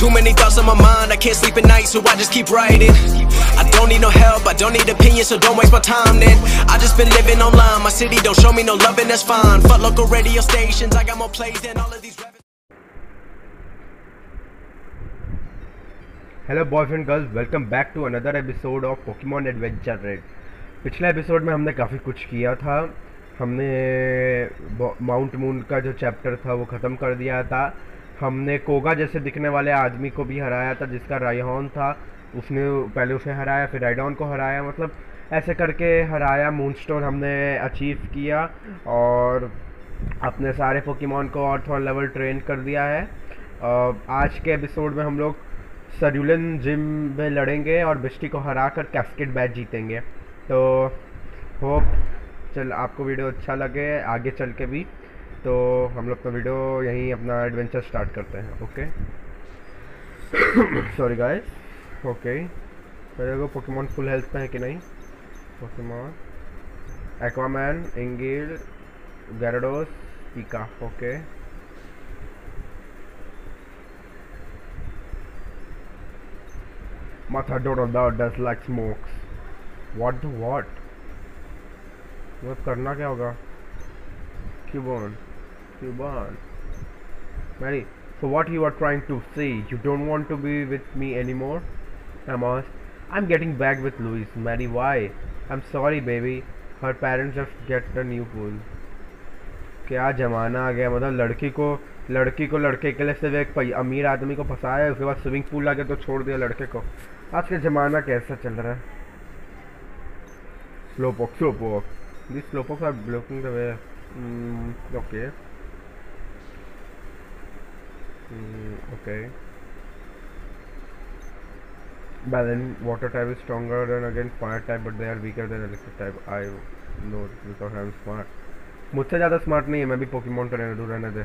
Too many thoughts on my mind, I can't sleep at night, so I just keep writing. I don't need no help, I don't need opinions, so don't waste my time then. I just been living online, my city don't show me no love and that's fine. Fuck local radio stations, I got more plays than all of these rappers. Hello boys and girls, welcome back to another episode of Pokemon adventure red. पिछले episode में हमने काफ़ी कुछ किया था। हमने mount moon का जो चैप्टर था वो ख़त्म कर दिया था। हमने कोगा जैसे दिखने वाले आदमी को भी हराया था जिसका रायहॉन था। उसने पहले उसे हराया, फिर राइडॉन को हराया, मतलब ऐसे करके हराया। मूनस्टोन हमने अचीव किया और अपने सारे पोकेमॉन को और थोड़ा लेवल ट्रेन कर दिया है। आज के एपिसोड में हम लोग सरुलन जिम में लड़ेंगे और बिस्टी को हरा कर कैस्केड बैच जीतेंगे। तो होप चल आपको वीडियो अच्छा लगे आगे चल के भी। तो हम लोग तो वीडियो यहीं अपना एडवेंचर स्टार्ट करते हैं। Okay sorry guys. ओके मेरे को पोकेमॉन फुल हेल्थ पे है कि नहीं? पोकेमॉन एक्वामैन, इंगिल, Gyarados, Pika. Okay Matador does like smokes. What the what? वो करना क्या होगा? Cubone. Mary, so what you are trying to say? You don't want to be with me anymore? Amos, I'm getting back with Louise. Mary, why? I'm sorry, baby. Her parents just get a new pool. क्या जमाना आ गया, मतलब लड़की को लड़के के लिए सिर्फ एक अमीर आदमी को फंसाया, उसके बाद स्विमिंग पूल आके तो छोड़ दिया लड़के को। आज का ज़माना कैसा चल रहा है? Slowpoke this Slowpokes are blocking the way. Okay okay Balin, water type is stronger than against fire type, but they are weaker than electric type. I know because I am smart. मुझसे ज़्यादा smart नहीं है, मैं भी Pokemon trainer हूँ, रहने दे।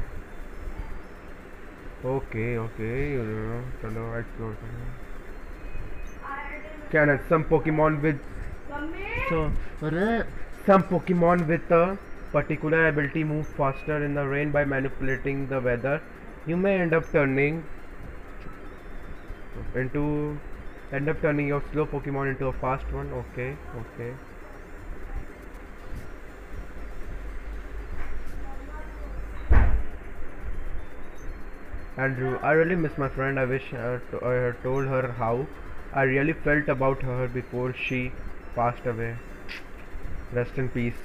Okay चलो एक्सप्लोर करें। Can some Pokemon with some Pokemon with a particular ability move faster in the rain by manipulating the weather? You may end up turning your slow Pokemon into a fast one. Okay. Andrew, I really miss my friend. I wish I had told her how I really felt about her before she passed away. Rest in peace.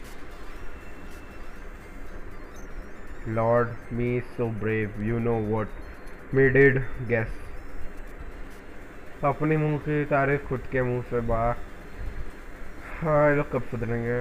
Lord, me so brave. You know what? Me did guess. अपने मुंह की तारीफ खुद के मुंह से बाहर। हाँ ये लोग कब सुधरेंगे?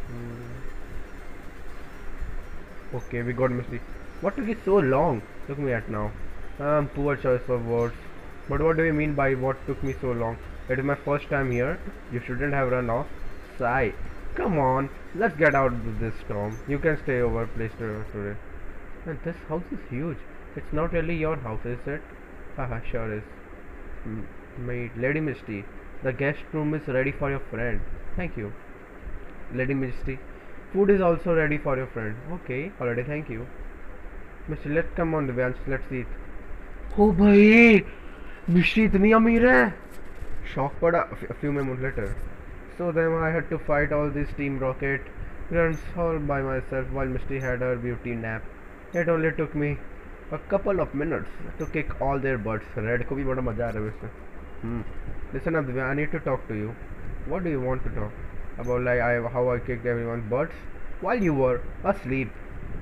Okay, we got Misty. What took it so long? Took me at now. Poor choice of words. But what do you mean by what took me so long? It is my first time here. You shouldn't have run off. Sigh. Come on, let's get out of this storm. You can stay over place today. And this house is huge. It's not really your house, is it? Haha, sure is. Lady Misty, the guest room is ready for your friend. Thank you. Lady Misty, food is also ready for your friend. Okay, already, thank you. Misty, let's come on, Divyansh, let's eat. Oh भाई, मिश्री इतनी अमीर है। Shock पड़ा a few moments later. So then I had to fight all this Team Rocket grunts all by myself while Misty had her beauty nap. It only took me a couple of minutes to kick all their butts. Red को भी बड़ा मजा आ रहा है इसमें। Listen up, Divya, I need to talk to you. What do you want to talk about? Like how I kicked everyone's butts while you were asleep.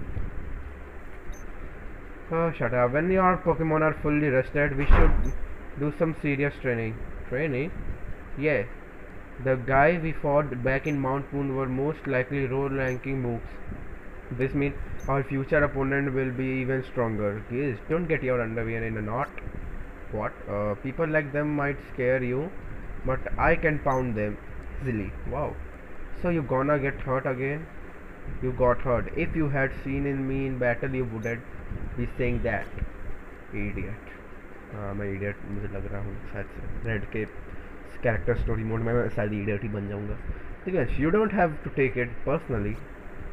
Oh, shut up. When your Pokemon are fully rested, we should do some serious training. Training? Yeah. The guy we fought back in Mount Moon were most likely low-ranking moves. This means our future opponent will be even stronger. Please, don't get your underwear in a knot. What? People like them might scare you, but I can pound them easily. Wow. So you gonna get hurt again? You got hurt. If you had seen me in battle, you wouldn't be saying that. Idiot. हाँ मैं idiot मुझे लग रहा हूँ शायद से। Red के character story mode में मैं शायद इडियट ही बन जाऊँगा। ठीक है, you don't have to take it personally.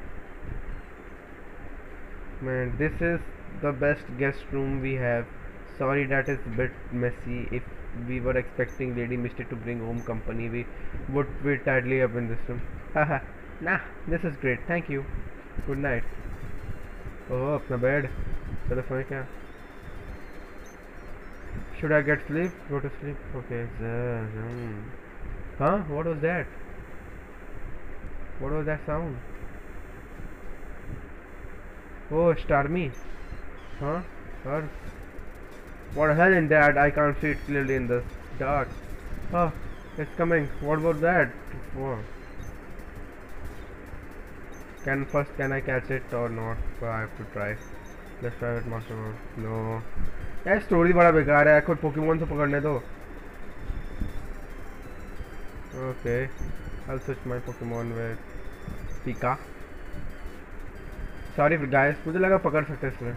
Man, this is the best guest room we have. Sorry, that is a bit messy. If we were expecting Lady Misty to bring home company, we would be tidily up in this room. Haha. Nah, this is great. Thank you. Good night. Oh, अपना bed. चलो सोए क्या? Should I get sleep? Go to sleep. Okay. Huh? What was that? What was that sound? Oh, Starmie. Huh? Her? What the hell in that? I can't see it clearly in the dark. Oh, it's coming. What was that? Oh. Can I catch it or not? So I have to try. Let's try with master mode. No. यार story बड़ा बेकार है. खुद Pokemon से पकड़ने दो. Okay. I'll switch my Pokemon with Pika. Sorry guys, मुझे लगा पकड़ सकते इसमें.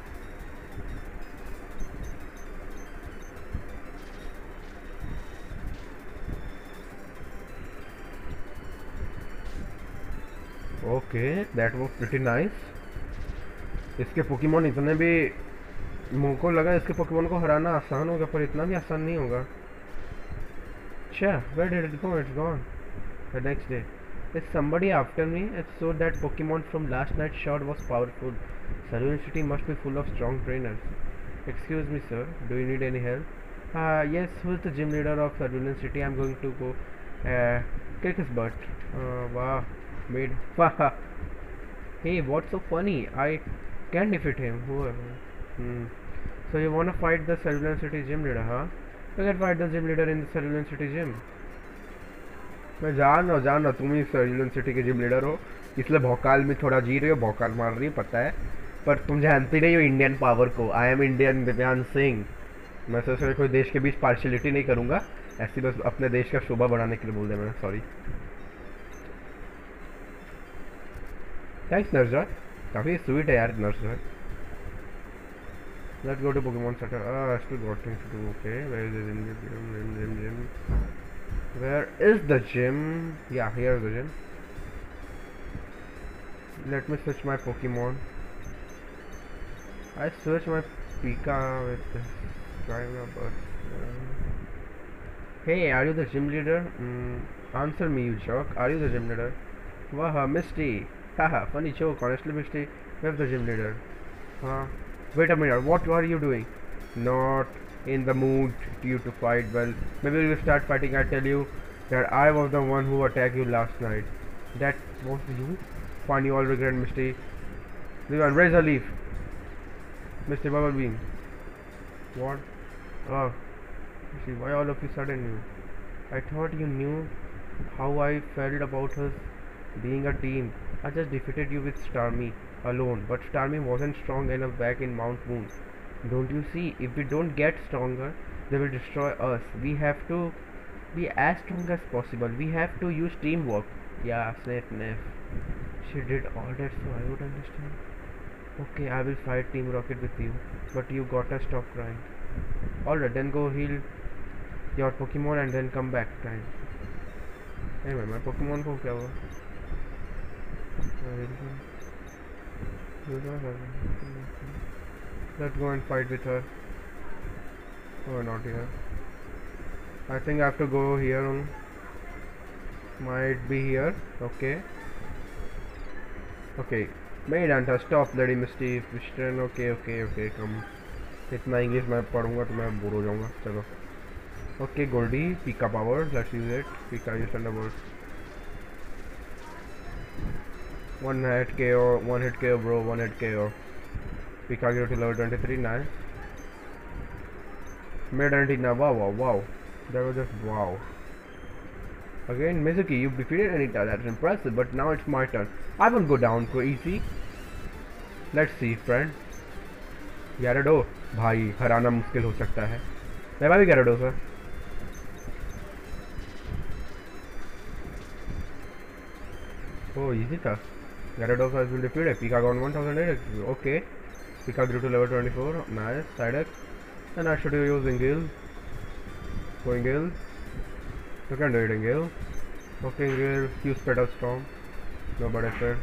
Okay, that was pretty nice. इसके पोकेमोन इतने भी मुझको लगा इसके पोकेमोन को हराना आसान होगा पर इतना भी आसान नहीं होगा. अच्छा, where did it go? It's gone. The next day. Is somebody after me? It's so that Pokemon from last night's shot was powerful. Cerulean City must be full of strong trainers. Excuse me, sir. Do you need any help? Yes. Who's the gym leader of Cerulean City? I'm going to go kick his butt. Wow. Made. Hey, what's so funny? I can defeat him. Whoever. So you wanna fight the Cerulean City gym leader, huh? You can fight the gym leader in the Cerulean City gym. मैं जान रहा हूँ तुम ही Cerulean city के gym leader हो, इसलिए भौकाल में थोड़ा जी रही हो, भौकाल मार रही हो, पता है, पर तुम जानती नहीं हो इंडियन पावर को. I am Indian Divyansh Singh. मैं सोच कोई देश के बीच पार्शियलिटी नहीं करूँगा, ऐसी बस अपने देश का शोभा बढ़ाने के लिए बोल दिया मैंने. सॉरी. थैंक्स नर्सर, काफ़ी स्वीट है यार nurse. Let's go to Pokemon centre. Still got things to do. Okay, where is the gym? Where is the gym? Yeah, here's the gym. Let me switch my Pokemon. I switch my Pika with this driver, but hey, are you the gym leader? Answer me, you jerk. Are you the gym leader? Waha, Misty. Haha, funny joke. Honestly, Misty, where's the gym leader? Huh? Wait a minute. What are you doing? Not in the mood you to fight. Well, maybe we'll start fighting. I tell you that I was the one who attacked you last night. That was you? Fine, you all regret, Misty. Leon, Razor Leaf. Misty Bubble Beam. What? Oh, see, why all of you sudden you? I thought you knew how I felt about us being a team. I just defeated you with Starmie alone, but Starmie wasn't strong enough back in Mount Moon. Don't you see? If we don't get stronger, they will destroy us. We have to be as strong as possible. We have to use teamwork. Yeah, Sniff. She did all that so I would understand. Okay, I will fight Team Rocket with you. But you gotta stop crying. Alright, then go heal your Pokemon and then come back. Time. Anyway, my Pokemon ko kya hua? Let's go and fight with her. Oh, not here. I think I have to go here on. Might be here. Okay. Okay. Maid Hunter, stop Lady Misty. Christian. Okay. Come. इतना English मैं पढ़ूंगा तो मैं bore हो जाऊंगा. चलो. Okay, Goldie. Pika power. Let's use it. Pika use Thunderbolt. One hit KO, bro. One hit KO. Pika grew to level 23, nice. Made Antina, wow. That was just wow. Again, Mizuki, you defeated Anita, that's impressive, but now it's my turn. I won't go down so easy. Let's see, friend. Gyarados, भाई हराना मुश्किल हो सकता है. मैं भी Gyarados है. Oh, easy था. Gyarados has been defeated. Pika got 1008 XP. Okay. Pika grew to level 24. Nice. Psyduck. And I should use Ingil. Go Ingil. You can do it, Ingil. Okay, Ingil. Use Petal Storm. Nobody said.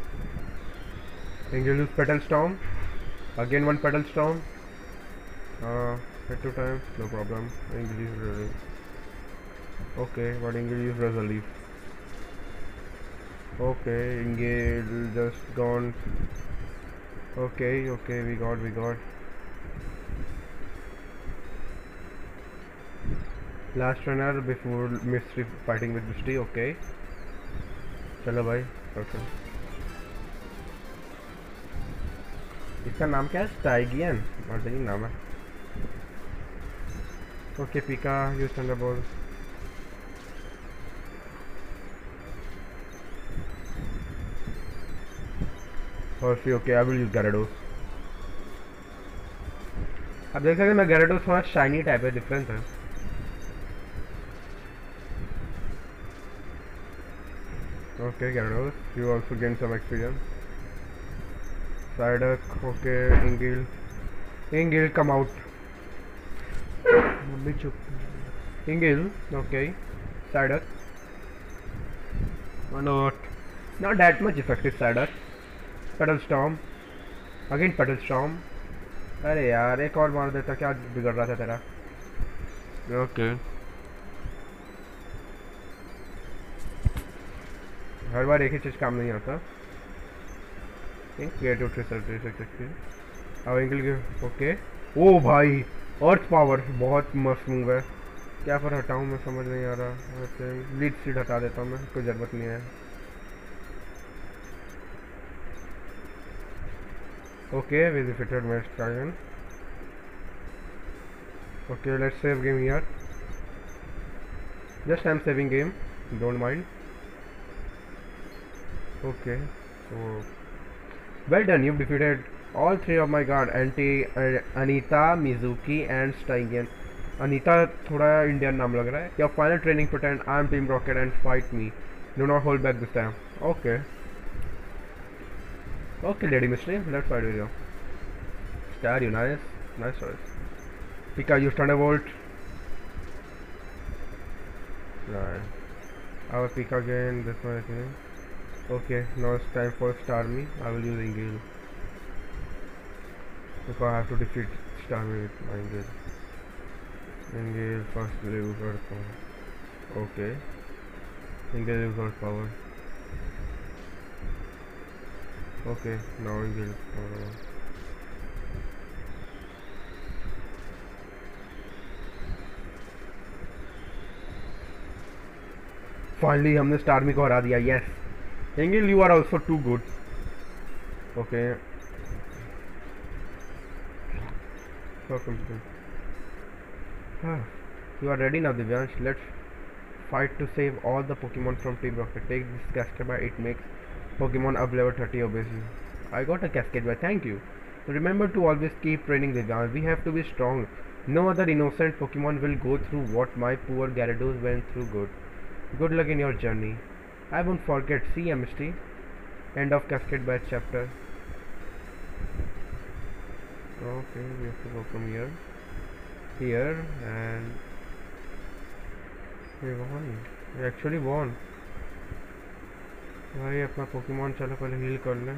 Ingil use Petal Storm. Again one Petal Storm. Hit 2 times, no problem. English relief. Okay, but English relief. Okay, engage just gone. Okay, we got. Last runner before mystery fighting with mystery. Okay. चलो भाई, perfect. इसका नाम क्या है? स्टाइगियन, और यही नाम है. Okay, Pika, use Thunderbolt. Percy, okay, I will use Gyarados. अब देख सकते हैं मैं Gyarados थोड़ा शाइनी टाइप है, डिफरेंस है. Okay, Gyarados, you also gain some experience. Psyduck, okay, Ingil, come out. Ingil, okay, Psyduck. Not that much effective Psyduck. Petal Storm, again Petal Storm. अरे यार एक और मार देता, क्या बिगड़ रहा था तेरा? ओके हर बार एक ही चीज़ काम नहीं आता. क्रिएटिव अब इंग्लिश ओके. ओ भाई अर्थ पावर बहुत मस्त मूव है. क्या पर हटाऊँ मैं समझ नहीं आ रहा. लीड सीड हटा देता हूँ मैं, कोई ज़रूरत नहीं है. Okay, we defeated Mesh Dragon. Okay, let's save game here. Just I'm saving game, don't mind. Okay, so well done. You've defeated all three of my guard: Anita, Mizuki, and Stygian. Anita, थोड़ा Indian नाम लग रहा है. Your final training pretend I'm Team Rocket and fight me. Do not hold back this time. Okay. Okay, Lady Mystery, let's fight with you. Star, you nice choice. Pika, use Thunderbolt. Right. I will Pika again. This one, I think. Okay, now it's time for Starmie. I will use Engage because I have to defeat Starmie with my Engage. Engage first, lose Earth power. Okay. Engage lose Earth power. Okay, now Engage. Finally, हमने Starmie को हरा दिया. Yes. Engel, you are also too good. Okay. So complete. You are ready now, Divyansh. Let's fight to save all the Pokemon from Team Rocket. Take this Cascade by it makes Pokemon up level 30 obviously. I got a Cascade by, thank you. Remember to always keep training, Divyansh. We have to be strong. No other innocent Pokemon will go through what my poor Gyarados went through. Good luck in your journey. I won't forget. See ya, Misty. End of Cascade Batch chapter. Okay, we have to go from here, and we won. We actually won. भाई अपना Pokemon चलो पहले heal कर लें.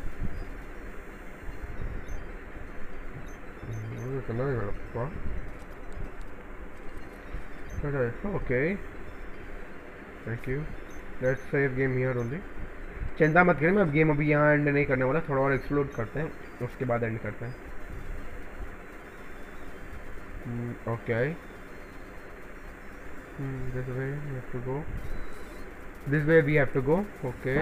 Okay. Thank you. Let's save game here only. चिंता मत करें, मैं अब गेम अभी यहाँ एंड नहीं करने वाला. थोड़ा और एक्सप्लोर करते हैं, उसके बाद एंड करते हैं. Okay. This way we have to go. This way we have to go. Okay.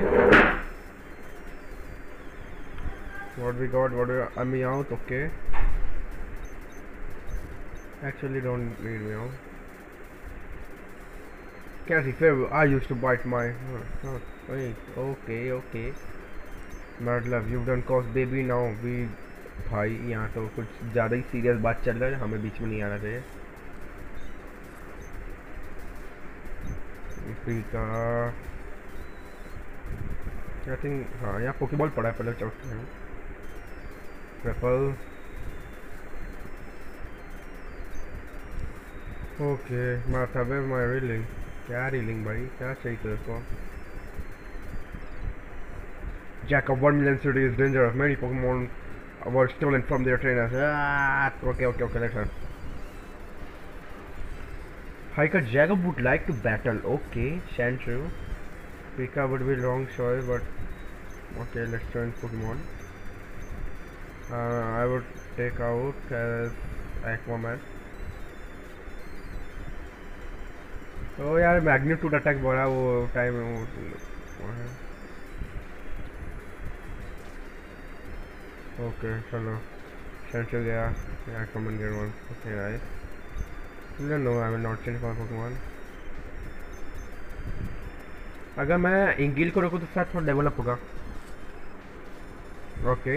What we got? I'm out. Okay. Actually, don't need me out. Cassie Fairview, I used to bite my. Okay. Mad love, you've done cause baby now. We भाई यहाँ तो कुछ ज़्यादा ही serious बात चल रहा है, हमें बीच में नहीं आना चाहिए. का आई थिंक हाँ यहाँ पोकेबॉल पड़ा है, पहले चौथे हैं. ट्रिपल. ओके माथा वे माय रीलिंग. क्या रीलिंग भाई, क्या चाहिए तेरे को? Jack of 1 million city is dangerous. Many Pokemon were stolen from their trainers. Okay, let's run. Hiker Jacob would like to battle. Okay, Sandshrew. Pika would be wrong choice, but okay, let's join Pokemon. I would take out as Aquaman. Oh यार magnitude attack बोला वो time वो है. Okay चलो centre गया. Aquaman get one. Okay nice. No, I will not change my Pokemon. अगर मैं इंगिल को रोकूँ तो शायद थोड़ा डेवलप होगा. Okay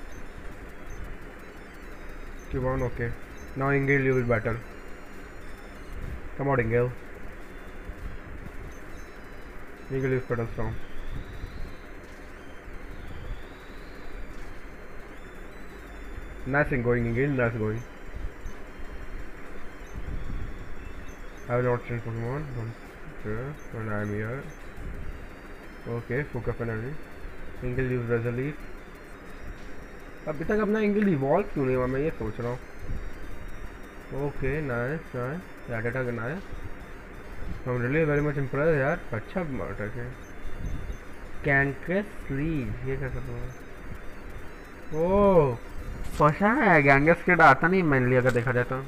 Cubone, okay. Now Ingil you will battle. Come out Ingil. Ingil is Petal Storm. Nice going Ingil, nice going. I will not change Pokemon. When I am here. Okay, focus energy. Ingil use Resolute. अभी तक अपना इंगिल evolve क्यों नहीं हुआ मैं ये सोच रहा हूँ. Okay nice nice that attack nice. I am really very much impress यार. अच्छा अटैक है. गैंगस लीव ये क्या कर रहा है. ओह फंसा है. गैंगस किड आता नहीं मैनली अगर देखा जाए तो.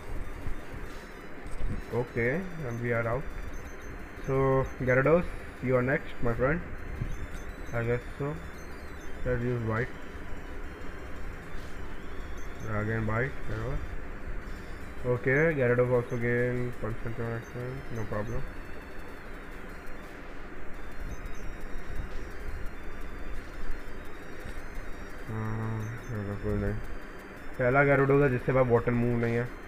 Okay we are out. So Gyarados you are next my friend. I guess so. Let's use white. Again bite. Okay, Gyarados also gain concentration action, no problem. कोई नहीं. पहला Gyarados है जिससे पास वाटर मूव नहीं है.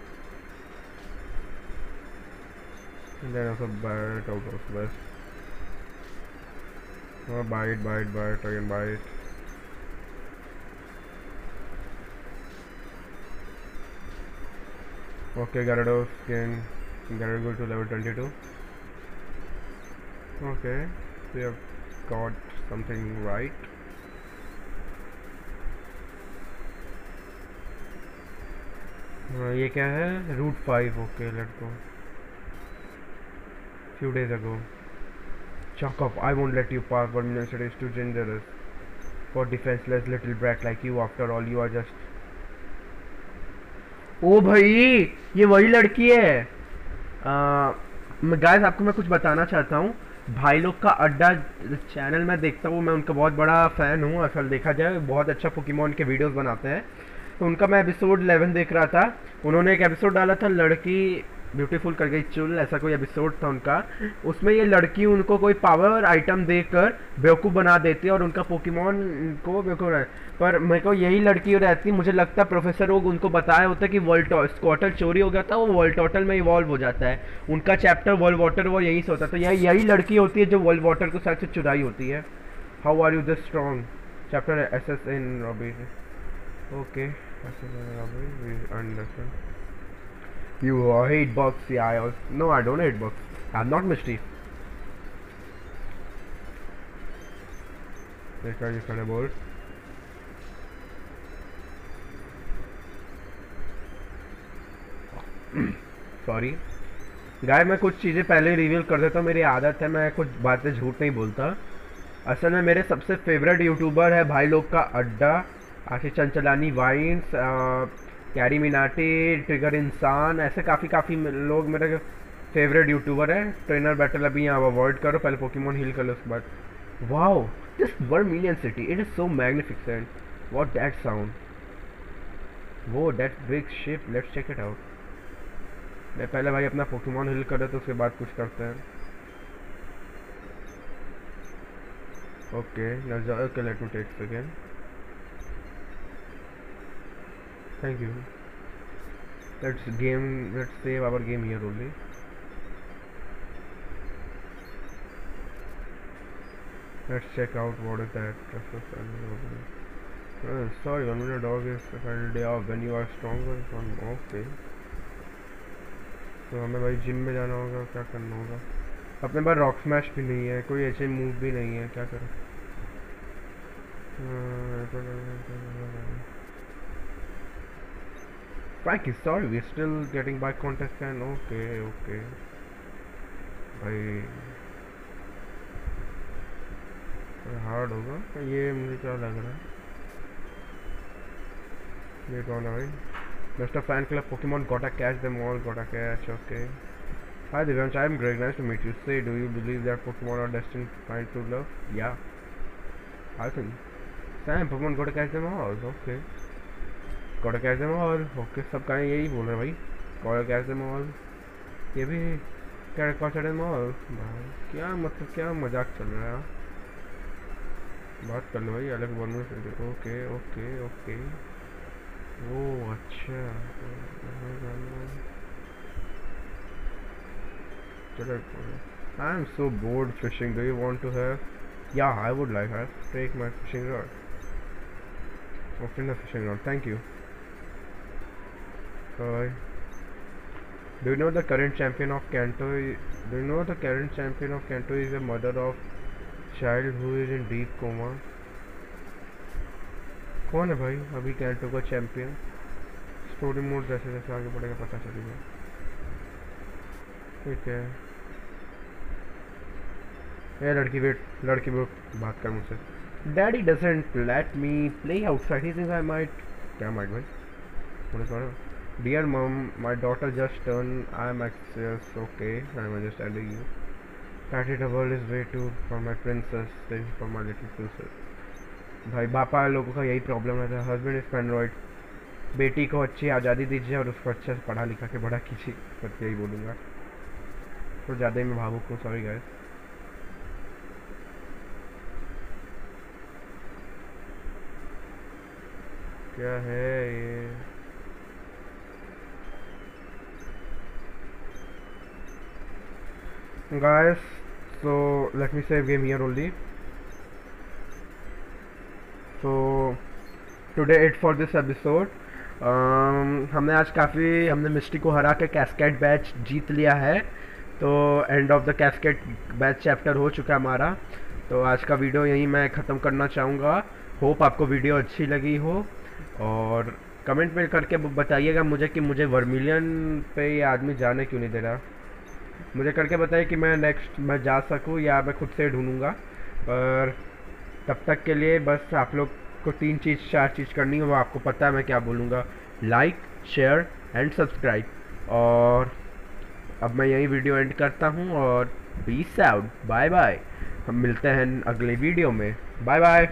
Then also bite out of best. Bite again bite. Okay, Gyarados can go to level 22. Okay, we have got something right. ये क्या है? Route 5. Okay, let's go. Few days ago. Chalk up! I won't let you pass. But Minnesota is too dangerous for defenseless little brat like you. After all, you are just. ओ भाई ये वही लड़की है. Guys आपको मैं कुछ बताना चाहता हूँ. भाई लोग का अड्डा चैनल मैं देखता हूँ. मैं उनका बहुत बड़ा फ़ैन हूँ. असल देखा जाए बहुत अच्छा पोकेमॉन के वीडियोस बनाते हैं. तो उनका मैं एपिसोड 11 देख रहा था. उन्होंने एक एपिसोड डाला था लड़की ब्यूटीफुल कर गई चुल. ऐसा कोई एपिसोड था उनका. उसमें ये लड़की उनको कोई पावर आइटम देकर बेवकूफ़ बना देती है और उनका पोकेमॉन को बेवकूफ़. पर मेरे को यही लड़की रहती. मुझे लगता है प्रोफेसर ओग उनको बताया होता है कि वर्ल्ड स्क्वाटल चोरी हो गया था. वो वर्ल्ड टोटल में इवॉल्व हो जाता है. उनका चैप्टर वर्ल्ड वाटर वो यही से होता है. तो यही लड़की होती है जो वर्ल्ड वाटर को साथ से चुराई होती है. How are you this strong chapter S S in Robby. Okay understand. You hate bugs. Yeah, no, I don't hate bugs. I'm not Misty. देखा ये खड़े बोल. सॉरी गाय मैं कुछ चीज़ें पहले रिवील कर देता हूँ. मेरी आदत है मैं कुछ बातें झूठ नहीं बोलता. असल में मेरे सबसे फेवरेट यूट्यूबर है भाई लोग का अड्डा. आशीष चंचलानी वाइन्स कैरी मिनाटी ट्रिगर इंसान ऐसे काफ़ी लोग मेरे फेवरेट यूट्यूबर है. ट्रेनर बैटल अभी यहाँ अवॉइड करो. पहले पोकेमॉन हील कर लो उसके बाद. Wow this Vermilion city it is so magnificent. What that sound. वो that big ship. Let's check it out. मैं पहले भाई अपना पोकेमॉन हील कर रहे तो उसके बाद कुछ करते हैं. Okay let me take again. Thank you. Let's save our game here only. Let's check out what is that. Sorry, one minute dog is final day off when you are stronger. Okay. तो हमें भाई gym में जाना होगा. क्या करना होगा. अपने पास रॉक स्मैश भी नहीं है. कोई ऐसे मूव भी नहीं है. क्या करें. Frankie, sorry, we're still getting by contest and okay. भाई हार्ड होगा ये, मुझे क्या लग रहा है। ये कौन है भाई? Mr. Fan Club Pokemon, gotta catch them all, gotta catch, okay. Hi Divyansh, I'm Greg, nice to meet you. Say, do you believe that Pokemon are destined to find true love? Yeah, I think. Sam, Pokemon gotta catch them all, okay. Gotta catch them all, okay, सब कहीं यही बोल रहे हैं भाई. Gotta catch them all. ये भी gotta catch them all. भाई क्या मतलब, क्या मजाक चल रहा है? बात कर लो भाई, अलग बोलने से. Okay okay okay. ओह अच्छा. I'm so bored fishing. Do you want to have? Yeah, I would like. I'll take my fishing rod. Open the fishing rod. Thank you. Bye. Do you know the current champion of Kanto? Do you know the current champion of Kanto is a mother of child who is in deep coma? कौन है भाई अभी canto का champion? Story mode जैसे जैसे आगे बढ़ेगा पता चलेगा. ठीक है. ये लड़की वेट बात कर मुझसे. Daddy doesn't let me play outside. He thinks I might. क्या माइट भाई? मुझे सुनो. Dear mum, my daughter just turn. I am access. Okay, I am understanding you. That is the world is way to for my princess, for my little princess. भाई बापा लोगों का यही problem रहता है. Husband is paranoid. बेटी को अच्छी आज़ादी दीजिए और उसको अच्छे से पढ़ा लिखा के बड़ा कीजिए. बस यही बोलूँगा. तो ज़्यादा ही मैं भावुक हूँ, सॉरी गाइस. क्या है ये? Guys, so let me save game here only. So today it for this episode. हमने आज काफ़ी हमने मिस्टी को हरा के कैस्केड बैच जीत लिया है. तो end of the Cascade badge chapter हो चुका है हमारा. तो आज का वीडियो यहीं मैं ख़त्म करना चाहूँगा. होप आपको वीडियो अच्छी लगी हो और कमेंट में करके बताइएगा मुझे कि मुझे वर्मिलियन पे ये आदमी जाने क्यों नहीं दे रहा. मुझे करके बताइए कि मैं नेक्स्ट मैं जा सकूँ या मैं खुद से ढूंढूंगा. पर तब तक के लिए बस आप लोग को 4 चीज़ करनी है. वो आपको पता है मैं क्या बोलूँगा. Like, share and subscribe. और अब मैं यही वीडियो एंड करता हूँ और पीस आउट. Bye bye. हम मिलते हैं अगले वीडियो में. Bye bye.